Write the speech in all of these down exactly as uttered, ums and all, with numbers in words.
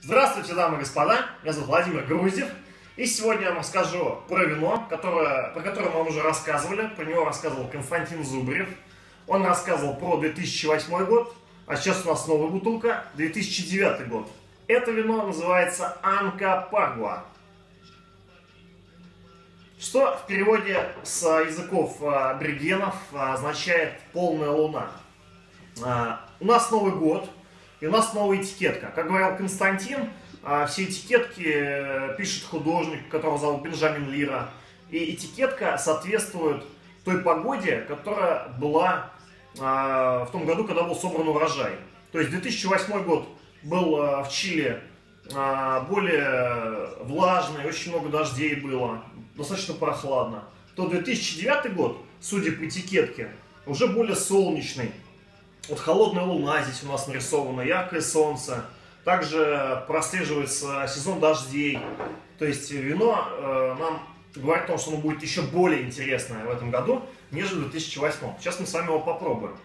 Здравствуйте, дамы и господа, меня зовут Владимир Груздев, и сегодня я вам расскажу про вино, которое, про которое мы вам уже рассказывали, про него рассказывал Константин Зубарев. Он рассказывал про две тысячи восьмой год, а сейчас у нас новая бутылка, две тысячи девятый год. Это вино называется Анка Паргуа, что в переводе с языков аборигенов означает «полная луна». У нас Новый год. И у нас новая этикетка. Как говорил Константин, все этикетки пишет художник, которого зовут Бенджамин Лира. И этикетка соответствует той погоде, которая была в том году, когда был собран урожай. То есть две тысячи восьмой год был в Чили более влажный, очень много дождей было, достаточно прохладно. То две тысячи девятый год, судя по этикетке, уже более солнечный. Вот холодная луна здесь у нас нарисована, яркое солнце. Также прослеживается сезон дождей. То есть вино э, нам говорит о том, что оно будет еще более интересное в этом году, нежели в две тысячи восьмом. Сейчас мы с вами его попробуем.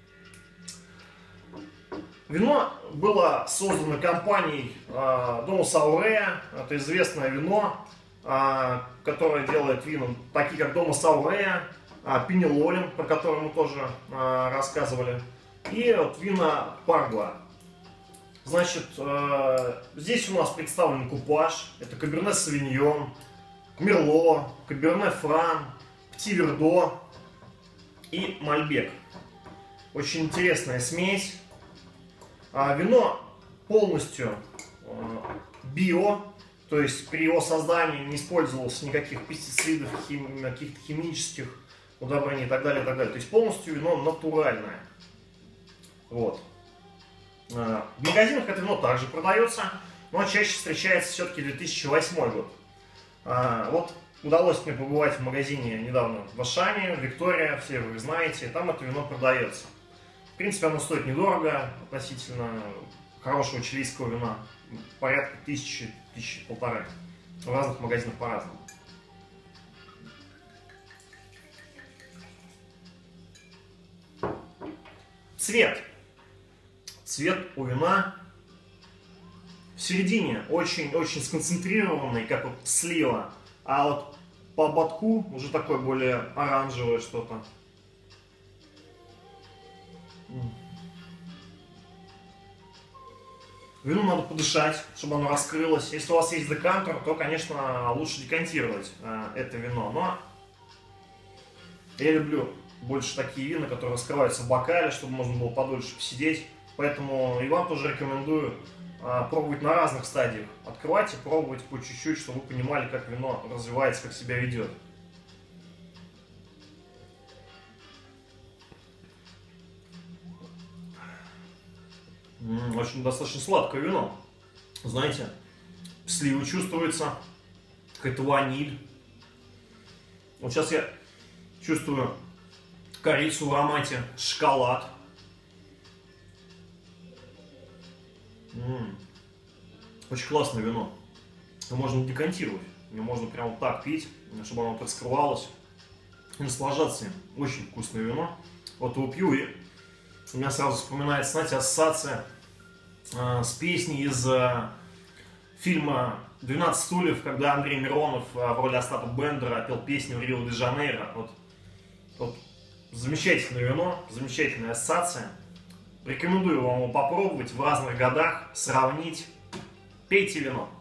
Вино было создано компанией э, Домус Ауреа. Это известное вино, э, которое делает вина такие как Домус Ауреа, э, Пинелолен, про который мы тоже э, рассказывали. И вот вина Паргуа. Значит, э, здесь у нас представлен купаж. Это Каберне Савиньон, Мерло, Каберне Фран, Пти Вердо и Мальбек. Очень интересная смесь. А вино полностью э, био, то есть при его создании не использовалось никаких пестицидов, хим, каких-то химических удобрений и так далее, и так далее. То есть полностью вино натуральное. Вот. В магазинах это вино также продается, но чаще встречается все-таки две тысячи восьмой год. Вот удалось мне побывать в магазине недавно в Ашане, в Виктория, все вы знаете, там это вино продается. В принципе, оно стоит недорого относительно хорошего чилийского вина, порядка тысячи, тысячи полторы. В разных магазинах по-разному. Цвет. Цвет у вина в середине очень-очень сконцентрированный, как вот слива, а вот по ободку уже такое более оранжевое что-то. Вину надо подышать, чтобы оно раскрылось. Если у вас есть декантер, то, конечно, лучше декантировать э, это вино. Но я люблю больше такие вина, которые раскрываются в бокале, чтобы можно было подольше посидеть. Поэтому и вам тоже рекомендую а, пробовать на разных стадиях. Открывайте, пробовать по чуть-чуть, чтобы вы понимали, как вино развивается, как себя ведет. М-м, очень достаточно сладкое вино. Знаете, слива чувствуется, какая-то ваниль. Вот сейчас я чувствую корицу в аромате, шоколад. М-м. Очень классное вино. Его можно декантировать. Его можно прямо вот так пить, чтобы оно подскрывалось. И наслаждаться им. Очень вкусное вино. Вот его пью, и у меня сразу вспоминается, знаете, ассоциация э, с песней из э, фильма «двенадцать стульев», когда Андрей Миронов э, в роли Остапа Бендера пел песню в Рио-де-Жанейро. Вот, вот замечательное вино, замечательная ассоциация. Рекомендую вам его попробовать в разных годах, сравнить. Пейте вино.